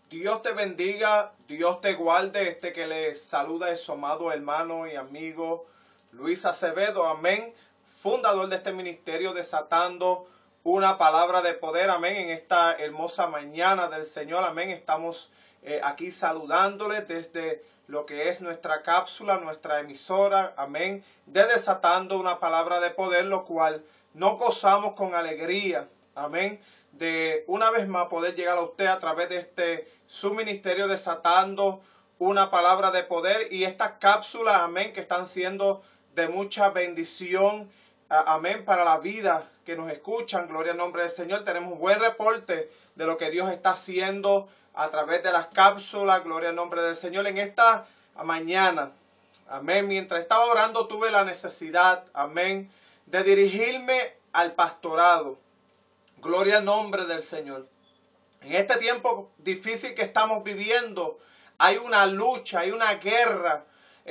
Dios te bendiga, Dios te guarde. Este que le saluda es su amado hermano y amigo Luis Acevedo, amén, fundador de este ministerio Desatando una Palabra de Poder, amén, en esta hermosa mañana del Señor, amén. Estamos aquí saludándoles desde lo que es nuestra cápsula, nuestra emisora, amén, de Desatando una Palabra de Poder, lo cual nos gozamos con alegría, amén, de una vez más poder llegar a usted a través de su ministerio Desatando una Palabra de Poder y estas cápsulas, amén, que están siendo de mucha bendición, amén, para la vida que nos escuchan. Gloria al nombre del Señor. Tenemos un buen reporte de lo que Dios está haciendo a través de las cápsulas. Gloria al nombre del Señor. En esta mañana, amén, mientras estaba orando tuve la necesidad, amén, de dirigirme al pastorado. Gloria al nombre del Señor. En este tiempo difícil que estamos viviendo, hay una lucha, hay una guerra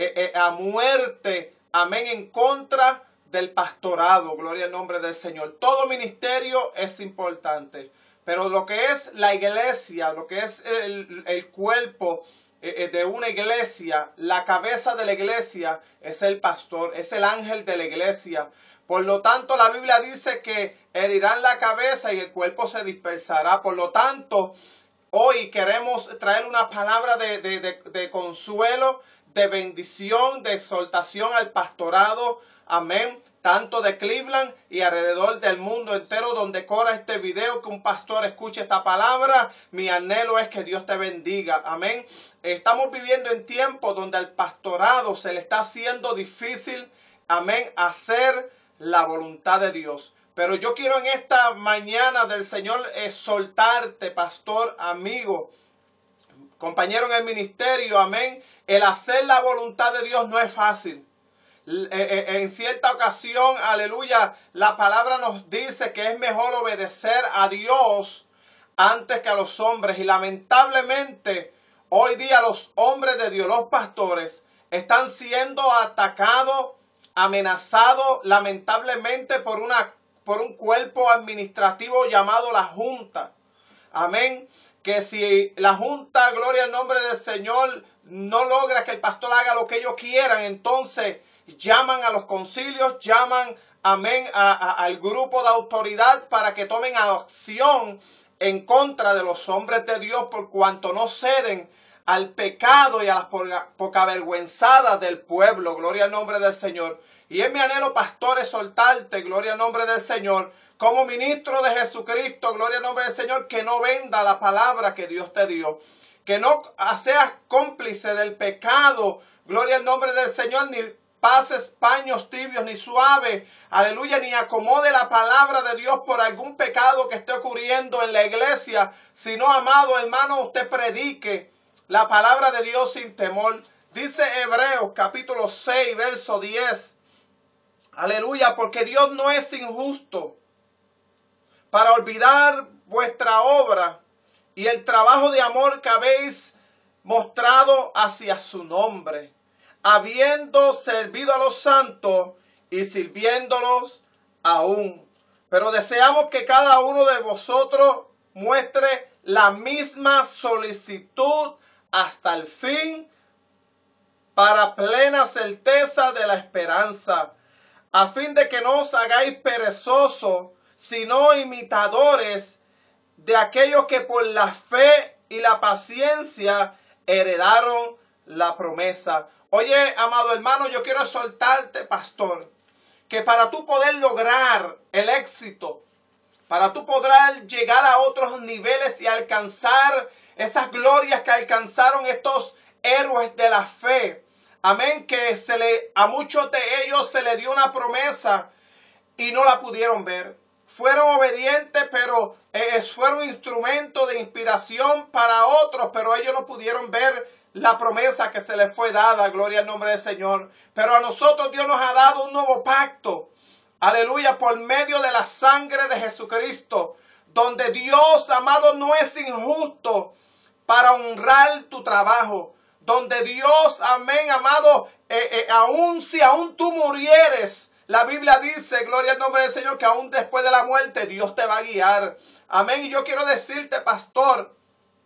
a muerte, amén, en contra del pastorado. Gloria al nombre del Señor. Todo ministerio es importante, pero lo que es la iglesia, lo que es el cuerpo de una iglesia, la cabeza de la iglesia es el pastor, es el ángel de la iglesia. Por lo tanto, la Biblia dice que herirán la cabeza y el cuerpo se dispersará. Por lo tanto, hoy queremos traer una palabra de consuelo, de bendición, de exhortación al pastorado, amén, tanto de Cleveland y alrededor del mundo entero donde corra este video, que un pastor escuche esta palabra. Mi anhelo es que Dios te bendiga, amén. Estamos viviendo en tiempos donde al pastorado se le está haciendo difícil, amén, hacer la voluntad de Dios. Pero yo quiero en esta mañana del Señor exhortarte, pastor, amigo, compañero en el ministerio, amén. El hacer la voluntad de Dios no es fácil. En cierta ocasión, aleluya, la palabra nos dice que es mejor obedecer a Dios antes que a los hombres. Y lamentablemente, hoy día los hombres de Dios, los pastores, están siendo atacados, amenazados, lamentablemente, por un cuerpo administrativo llamado la Junta. Amén. Que si la Junta, gloria al nombre del Señor, no logra que el pastor haga lo que ellos quieran, entonces llaman a los concilios, llaman, amén, al grupo de autoridad para que tomen acción en contra de los hombres de Dios por cuanto no ceden al pecado y a las pocavergüenzadas del pueblo. Gloria al nombre del Señor. Y es mi anhelo, pastor, exhortarte, gloria al nombre del Señor, como ministro de Jesucristo, gloria al nombre del Señor, que no venda la palabra que Dios te dio, que no seas cómplice del pecado, gloria al nombre del Señor, ni pases paños tibios ni suaves, aleluya, ni acomode la palabra de Dios por algún pecado que esté ocurriendo en la iglesia, sino, amado hermano, usted predique la palabra de Dios sin temor. Dice Hebreos capítulo 6, verso 10, aleluya, porque Dios no es injusto para olvidar vuestra obra y el trabajo de amor que habéis mostrado hacia su nombre, habiendo servido a los santos y sirviéndolos aún. Pero deseamos que cada uno de vosotros muestre la misma solicitud hasta el fin, para plena certeza de la esperanza, a fin de que no os hagáis perezosos, sino imitadores de aquellos que por la fe y la paciencia heredaron la promesa. Oye, amado hermano, yo quiero exhortarte, pastor, que para tú poder lograr el éxito, para tú poder llegar a otros niveles y alcanzar esas glorias que alcanzaron estos héroes de la fe, amén, que a muchos de ellos se les dio una promesa y no la pudieron ver. Fueron obedientes, pero fueron instrumentos de inspiración para otros, pero ellos no pudieron ver la promesa que se les fue dada, gloria al nombre del Señor. Pero a nosotros Dios nos ha dado un nuevo pacto, aleluya, por medio de la sangre de Jesucristo, donde Dios, amado, no es injusto para honrar tu trabajo, donde Dios, amén, amado, aún tú murieres, la Biblia dice, gloria al nombre del Señor, que aún después de la muerte Dios te va a guiar. Amén. Y yo quiero decirte, pastor,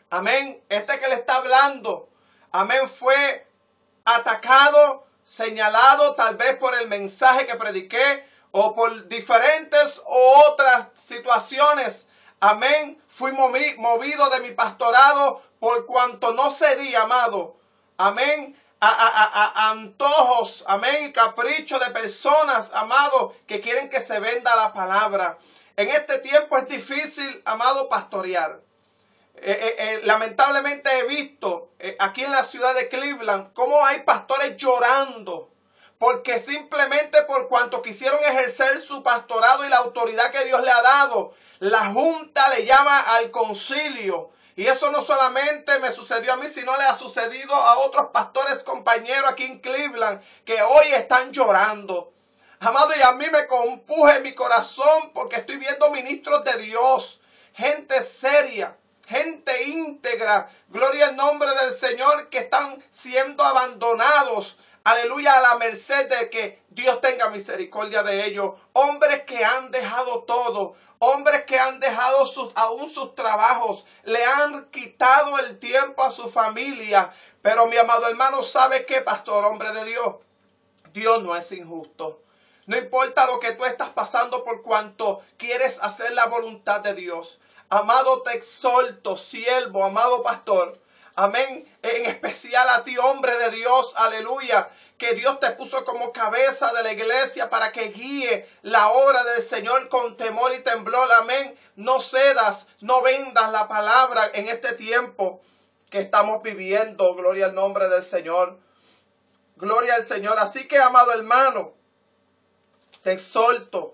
Amén. Este que le está hablando, amén, fue atacado, señalado tal vez por el mensaje que prediqué o por diferentes otras situaciones. Amén. Fui movido de mi pastorado por cuanto no cedí, amado. Amén. A antojos, amén, caprichos de personas, amado, que quieren que se venda la palabra. En este tiempo es difícil, amado, pastorear. Lamentablemente he visto aquí en la ciudad de Cleveland cómo hay pastores llorando porque simplemente por cuanto quisieron ejercer su pastorado y la autoridad que Dios le ha dado, la junta le llama al concilio. Y eso no solamente me sucedió a mí, sino le ha sucedido a otros pastores compañeros aquí en Cleveland que hoy están llorando. Amado, y a mí me compuje mi corazón porque estoy viendo ministros de Dios, gente seria, gente íntegra, gloria al nombre del Señor, que están siendo abandonados, aleluya, a la merced de que Dios tenga misericordia de ellos. Hombres que han dejado todo, hombres que han dejado aún sus trabajos, le han quitado el tiempo a su familia. Pero mi amado hermano, ¿sabe qué, pastor, hombre de Dios? Dios no es injusto. No importa lo que tú estás pasando por cuanto quieres hacer la voluntad de Dios. Amado, te exhorto, siervo, amado pastor. Amén. En especial a ti, hombre de Dios. Aleluya. Que Dios te puso como cabeza de la iglesia para que guíe la obra del Señor con temor y temblor. Amén. No cedas, no vendas la palabra en este tiempo que estamos viviendo. Gloria al nombre del Señor. Gloria al Señor. Así que, amado hermano, te exhorto,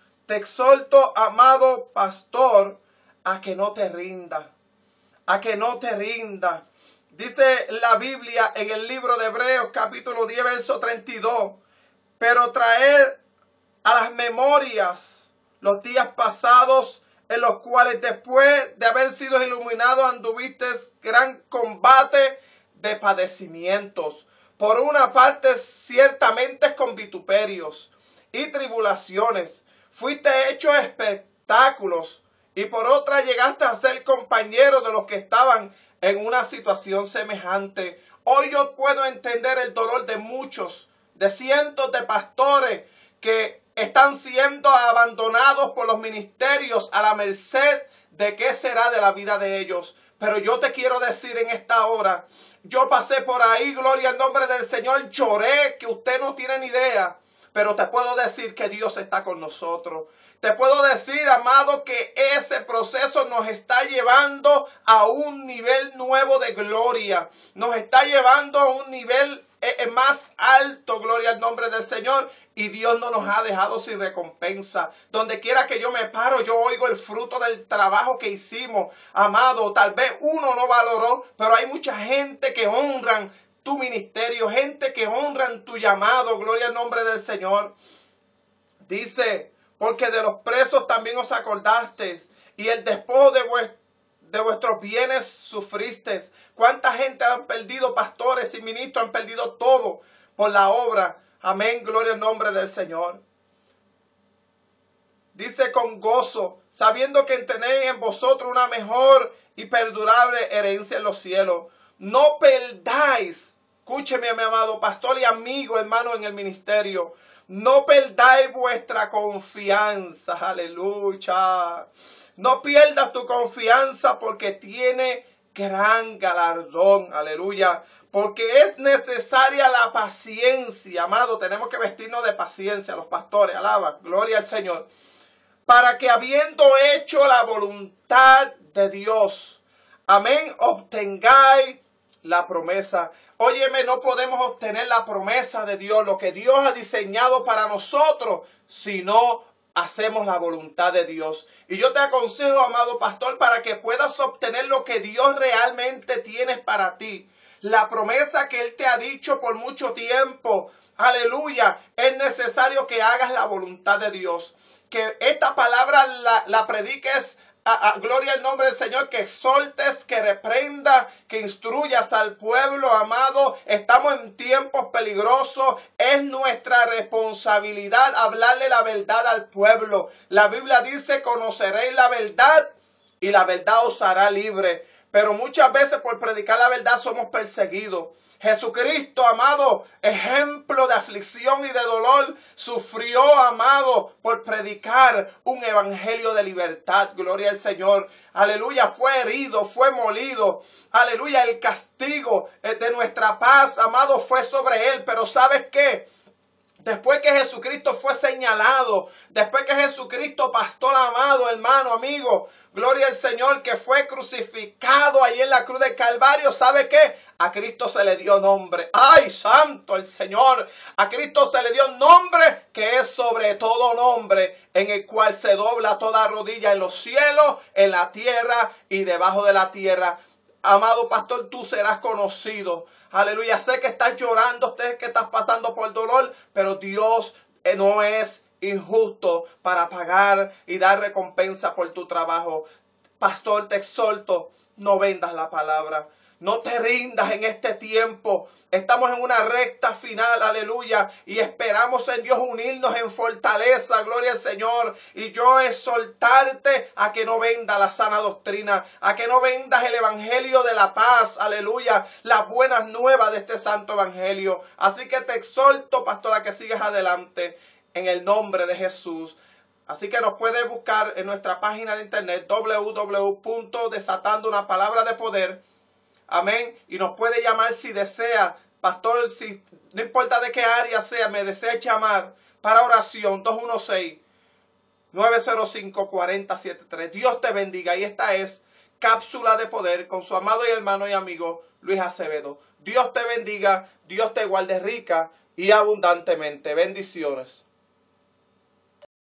amado pastor, a que no te rinda, a que no te rinda. Dice la Biblia en el libro de Hebreos, capítulo 10, verso 32, pero traer a las memorias los días pasados en los cuales después de haber sido iluminados anduviste gran combate de padecimientos. Por una parte, ciertamente con vituperios y tribulaciones. Fuiste hecho espectáculos y por otra llegaste a ser compañero de los que estaban en una situación semejante. Hoy yo puedo entender el dolor de muchos, de cientos de pastores que están siendo abandonados por los ministerios a la merced de qué será de la vida de ellos. Pero yo te quiero decir en esta hora, yo pasé por ahí, gloria al nombre del Señor, lloré que usted no tiene ni idea. Pero te puedo decir que Dios está con nosotros. Te puedo decir, amado, que ese proceso nos está llevando a un nivel nuevo de gloria. Nos está llevando a un nivel más alto, gloria al nombre del Señor. Y Dios no nos ha dejado sin recompensa. Donde quiera que yo me paro, yo oigo el fruto del trabajo que hicimos. Amado, tal vez uno no valoró, pero hay mucha gente que honran tu ministerio, gente que honran tu llamado, gloria al nombre del Señor. Dice, porque de los presos también os acordasteis, y el despojo de vuestros bienes sufristeis. ¿Cuánta gente han perdido? Pastores y ministros han perdido todo por la obra. Amén, gloria al nombre del Señor. Dice, con gozo, sabiendo que tenéis en vosotros una mejor y perdurable herencia en los cielos. No perdáis, escúcheme, mi amado pastor y amigo, hermano en el ministerio, no perdáis vuestra confianza, aleluya. No pierdas tu confianza porque tiene gran galardón, aleluya. Porque es necesaria la paciencia, amado. Tenemos que vestirnos de paciencia, los pastores, alaba, gloria al Señor. Para que habiendo hecho la voluntad de Dios, amén, obtengáis la promesa. Óyeme, no podemos obtener la promesa de Dios, lo que Dios ha diseñado para nosotros, si no hacemos la voluntad de Dios. Y yo te aconsejo, amado pastor, para que puedas obtener lo que Dios realmente tiene para ti. La promesa que Él te ha dicho por mucho tiempo. Aleluya. Es necesario que hagas la voluntad de Dios. Que esta palabra la prediques gloria al nombre del Señor, que exhortes, que reprendas, que instruyas al pueblo, amado. Estamos en tiempos peligrosos. Es nuestra responsabilidad hablarle la verdad al pueblo. La Biblia dice, conoceréis la verdad y la verdad os hará libre. pero muchas veces por predicar la verdad somos perseguidos. Jesucristo, amado, ejemplo de aflicción y de dolor, sufrió, amado, por predicar un evangelio de libertad. Gloria al Señor. Aleluya, fue herido, fue molido. Aleluya, el castigo de nuestra paz, amado, fue sobre él. Pero ¿sabes qué? Después que Jesucristo fue señalado, después que Jesucristo, pastor amado, hermano, amigo, gloria al Señor, que fue crucificado ahí en la cruz del Calvario, ¿sabe qué? A Cristo se le dio nombre. ¡Ay, santo el Señor! A Cristo se le dio nombre que es sobre todo nombre, en el cual se dobla toda rodilla en los cielos, en la tierra y debajo de la tierra. Amado pastor, tú serás conocido. Aleluya. Sé que estás llorando, sé que estás pasando por dolor, pero Dios no es injusto para pagar y dar recompensa por tu trabajo. Pastor, te exhorto, no vendas la palabra. No te rindas en este tiempo. Estamos en una recta final, aleluya. Y esperamos en Dios unirnos en fortaleza, gloria al Señor. Y yo exhortarte a que no vendas la sana doctrina, a que no vendas el evangelio de la paz, aleluya. Las buenas nuevas de este santo evangelio. Así que te exhorto, pastor, a que sigas adelante en el nombre de Jesús. Así que nos puedes buscar en nuestra página de internet www.desatandounaPalabraDePoder. Amén. Y nos puede llamar si desea, pastor, si no importa de qué área sea, me desea llamar para oración, 216-905-4073. Dios te bendiga. Y esta es Cápsula de Poder con su amado y hermano y amigo Luis Acevedo. Dios te bendiga, Dios te guarde rica y abundantemente. Bendiciones.